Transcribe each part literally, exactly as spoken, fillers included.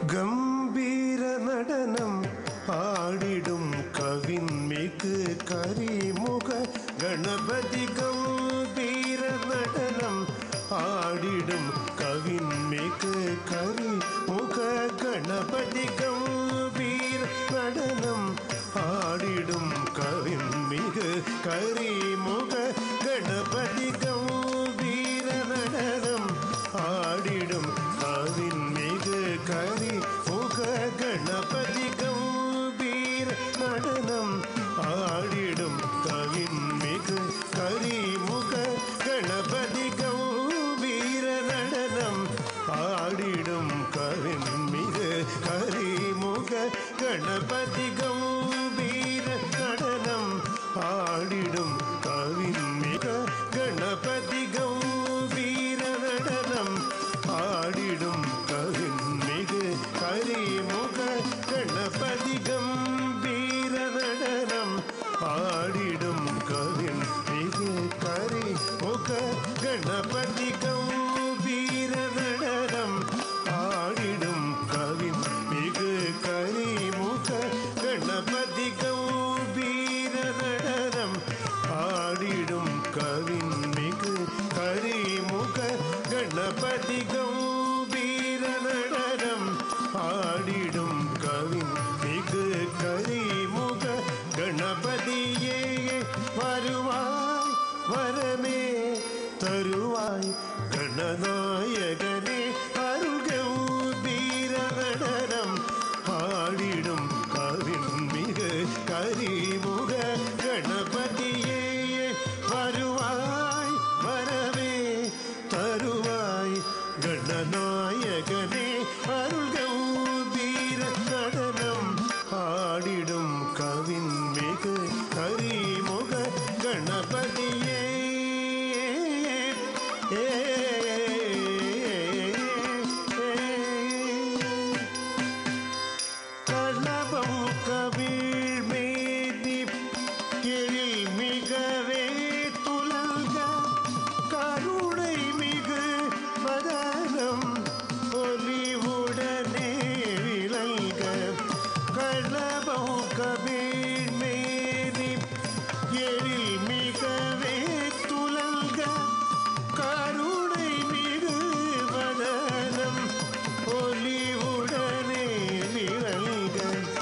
கம்பீர நடனம் ஆடிடும் கவின்மிகு கரிமுக கணபதி. கம்பீர நடனம் ஆடிடும் கவின்மிகு கரிமுக கணபதி. கம்பீர நடனம் ஆடிடும் கவின்மிகு கரிமுக கணபதி. கம்பீர நடனம் ஆடிடும் கவின்மிகு கரிமுக கணபதி. கம்பீர நடனம் ஆடிடும் கவின்மிகு கரிமுக கணபதி. கம்பீர நடனம் ஆடிடும் கவின்மிகு கரிமுக கணபதி. கம்பீர நடனம் ஆடிடும் கவின்மிகு கணபதி. கம்பீர நடனம் ஆடிடும் கவின்மிகு கரிமுக கணபதி. கம்பீர நடனம் ஆடிடும் கவின்மிகு கரிமுக கணபதி. கம்பீர நடனம் ஆடிடும் கவின்மிகு கரிமுக கணபதி. கம்பீர நடனம் ஆடிடும் கவின்மிகு கரிமுக கணபதி. கம்பீர நடனம் ஆடிடும் கவின்மிகு கரிமுக கணபதியே. வருவாய் வரமே தருவாய் கணநாயகனே அருள். கம்பீர நடனம் ஆடிடும் கவின்மிகு கரிமுக கணபதியே. வருவாய் வரமே தருவாய் கணநாயகனே அருள். கம்பீர நடனம் ஆடிடும் கவின்மிகு கரிமுக கணபதியே. களபம் கவிழ் மேதி எழில் மிகவே துலங்க கருணை மிகு மதனம் ஒலிவுடனே விளங்க. களபம் கவிழ் மேதி எழில் மிகவே துலங்க கருணை மிகு மதனம் ஒலிவுடனே விளங்க.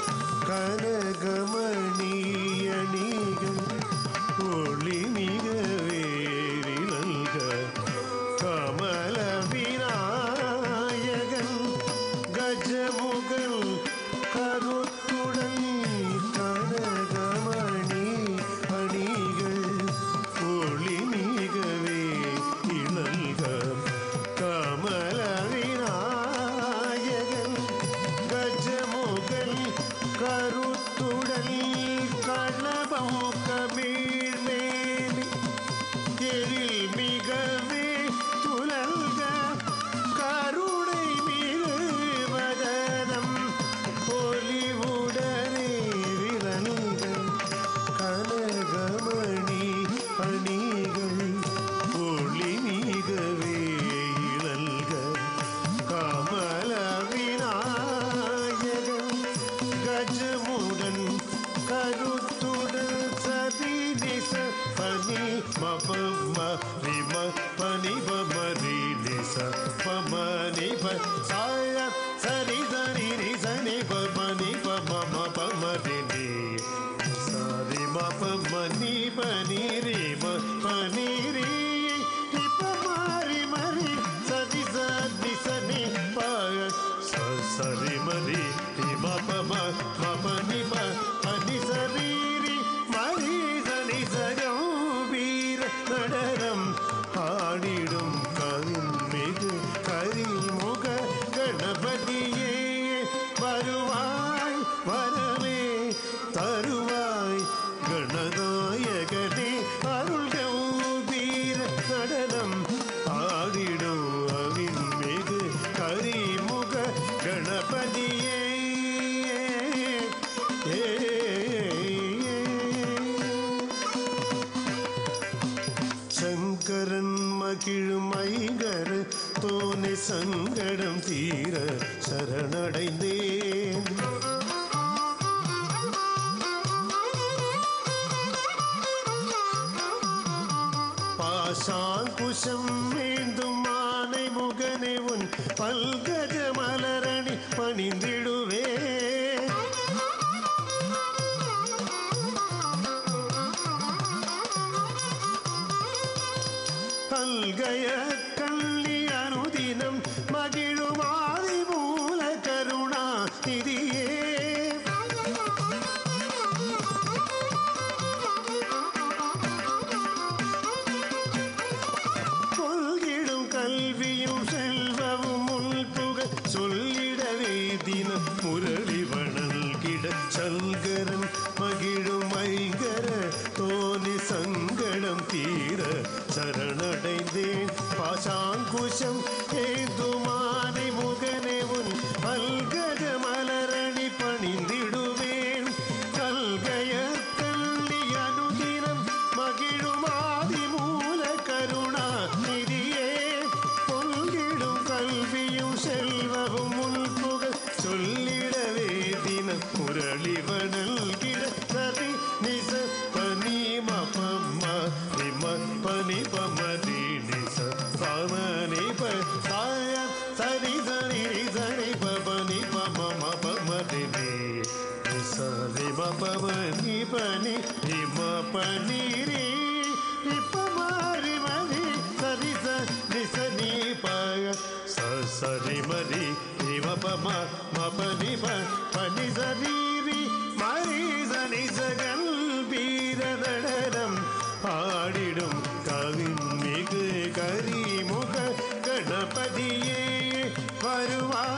கனகமணியணிகள் ஒளி மிகவே விளங்க. கமல விநாயகன் கஜமுகன் கருத்துடன் கனகமணி அணிகள் ஒளி மிகவே இளங்க. கமல விநாயகன் கஜமுகன் கருத்துடன் களபம் கவிழ் மேனி எழில் மிகவே துலங்க கருணை மிகு வதனம் ஒலிவுடனே விளங்க. கனகமணி அணிகள் ஒளி மிகவே இளங்க. கமல விநாயகன் கஜமுடன் கருத்துடன் சதி நிச பனி மப மரிம பனி பமரி நிச பமனி ப சாய சரி சரி ரி சனி பமனி பம பமரி நி சரி மப மனி பனி ரி ம பனி ரி பமரி மரி சதி சதி சனி பாய சரி மரி மப மப நி ப பனி சரி ரி மரி சனி சகம்பீர நடனம் ஆடிடும் கவின்மிகு கரிமுக கணபதியே. சங்கடம் தீர சரணடைந்தேன். பாசாங்குஷம் வேண்டும் மானை முகனே உன் பல்கஜ மலரணி பணிந்திடுவே. அல்கய கள்ளி அனுதினம் மகிழுமாதி மூல கருணா நிதியே. கொள்கிடும் கல்வியும் செல்வமும் உள்புக சொல்லிடவே தினம் முரளி வணங்கிட சங்கரன் மகிழும் ஐங்கர தோனி சங்கடம் தீர சரணடைந்தேன். பாசாங்குஷம் ஏந்துமானை முகனே உன் பல்கஜ மலரணி பணிந்திடுவேன். கல்கையர் கள்ளி அனுதினம் மகிழுமாதி மூல கருணா நிதியே. பொங்கிடும் கல்வியும் செல்வமும் உள்புக சொல்லிடவே தினம் முரளி வணங்கிட சரி நிச பனி மபம்ம நிம பனி பமதி நிச பமனி ப சாய சரி சரி சரி பபனி பம பமதி நி நிச நிம பமனி பனி நிம பனி ரி நிப மாரி மதி சரி ச நிச நி ப ச சரி மதி நிம பம மபனி ப பனி சரி ரி மரி சனி சகல் வீரதடம் பாடிடும் கவின் மிகு கரிமுக கணபதியே வருவா